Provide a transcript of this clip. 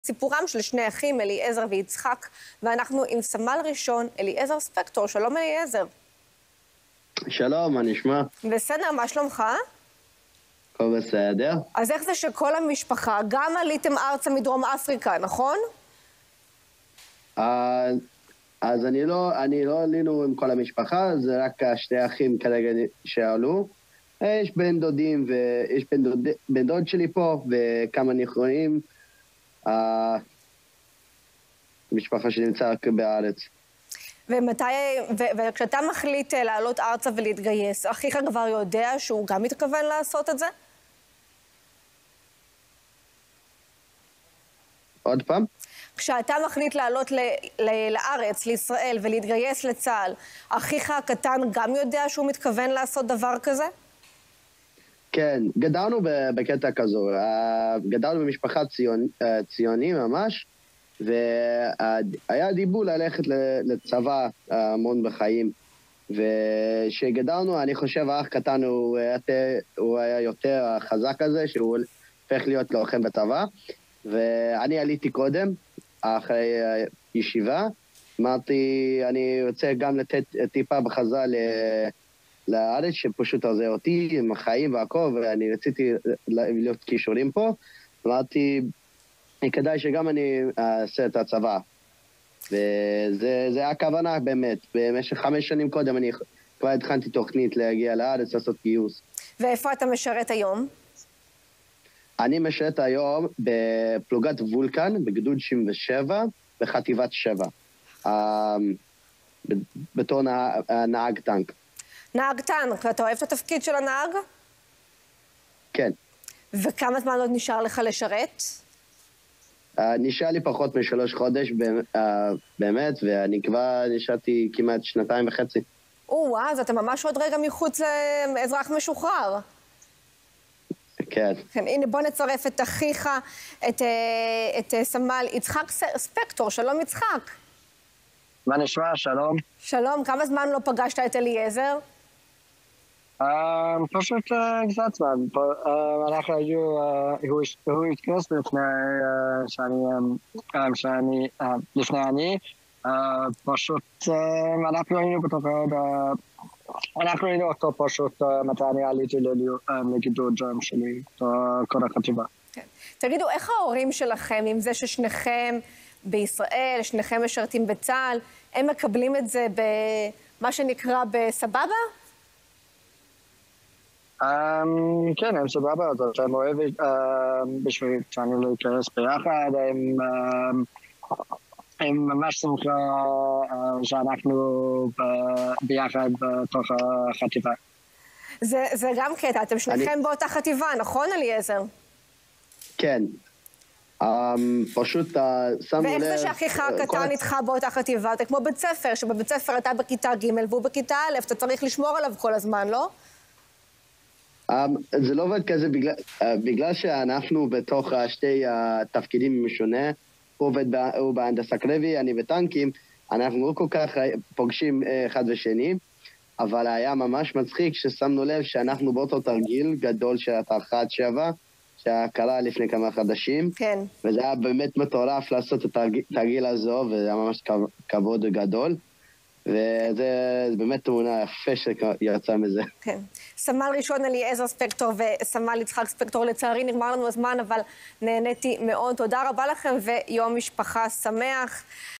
סיפורם של שני אחים, אליעזר ויצחק, ואנחנו עם סמל ראשון, אליעזר ספקטור. שלום אליעזר. שלום, מה נשמע? בסדר, מה שלומך? הכל בסדר. אז איך זה שכל המשפחה, גם עליתם ארצה מדרום אפריקה, נכון? אז אני לא עלינו עם כל המשפחה, זה רק שתי אחים כרגע שעלו. יש בן דודים ויש בן דוד שלי פה וכמה נכונים. המשפחה שנמצא בארץ. וכשאתה מחליט לעלות ארצה ולהתגייס, אחיך כבר יודע שהוא גם מתכוון לעשות את זה? עוד פעם? כשאתה מחליט לעלות לארץ, לישראל, ולהתגייס לצה"ל, אחיך הקטן גם יודע שהוא מתכוון לעשות דבר כזה? כן, גדלנו בקטע כזו. גדלנו במשפחה ציוני ממש, והיה דיבור ללכת לצבא המון בחיים. וכשגדלנו, אני חושב, האח קטן הוא היה יותר חזק כזה, שהוא הופך להיות לוחם בצבא. ואני עליתי קודם, אחרי ישיבה. אמרתי, אני רוצה גם לתת טיפה בחזרה לארץ, שפשוט עוזר אותי עם החיים והכל, ואני רציתי להיות קישורים פה. אמרתי, כדאי שגם אני אעשה את הצבא. וזה הכוונה באמת. במשך 5 שנים קודם אני כבר התחלתי תוכנית להגיע לארץ, לעשות גיוס. ואיפה אתה משרת היום? אני משרת היום בפלוגת וולקן, בגדוד 67, בחטיבת 7. בתור נהג טנק. נהג טנק, אתה אוהב את התפקיד של הנהג? כן. וכמה זמן עוד נשאר לך לשרת? נשאר לי פחות מ3 חודש באמת, ואני כבר נשארתי כמעט 2.5. אז אתה ממש עוד רגע מחוץ לאזרח משוחרר. כן. כן, הנה בוא נצרף את אחיך, את סמל יצחק ספקטור. שלום יצחק. מה נשמע? שלום. שלום, כמה זמן לא פגשת את אליעזר? פשוט קצת זמן. אנחנו הוא התכנס לפני פשוט אנחנו היינו אותו פשוט מתי אני עליתי לגדוד שלי, כל החטיבה. תגידו, איך ההורים שלכם, עם זה ששניכם בישראל, שניכם משרתים בצה"ל, הם מקבלים את זה במה שנקרא בסבבה? כן, הם סבבה, אז הם אוהבים בשביל שאני לא אכנס ביחד, הם ממש שמחה שאנחנו ביחד בתוך החטיבה. זה גם קטע, אתם שניכם באותה חטיבה, נכון אליעזר? כן. פשוט שמנו לב... ואיך זה שאחיך הקטן איתך באותה חטיבה? זה כמו בית ספר, שבבית ספר אתה בכיתה ג' והוא בכיתה א', אתה צריך לשמור עליו כל הזמן, לא? זה לא עובד כזה בגלל שאנחנו בתוך שתי התפקידים משונה. הוא בהנדסה קרבי, אני בטנקים, אנחנו לא כל כך פוגשים אחד ושני, אבל היה ממש מצחיק ששמנו לב שאנחנו באותו תרגיל גדול של התרח"ט 7, שקרה לפני כמה חודשים. כן. וזה היה באמת מטורף לעשות את התרגיל הזו, וזה היה ממש כבוד גדול. וזה באמת תמונה יפה שיצא מזה. כן. סמל ראשון אליעזר ספקטור וסמל יצחק ספקטור, לצערי נגמר לנו הזמן, אבל נהניתי מאוד. תודה רבה לכם ויום משפחה שמח.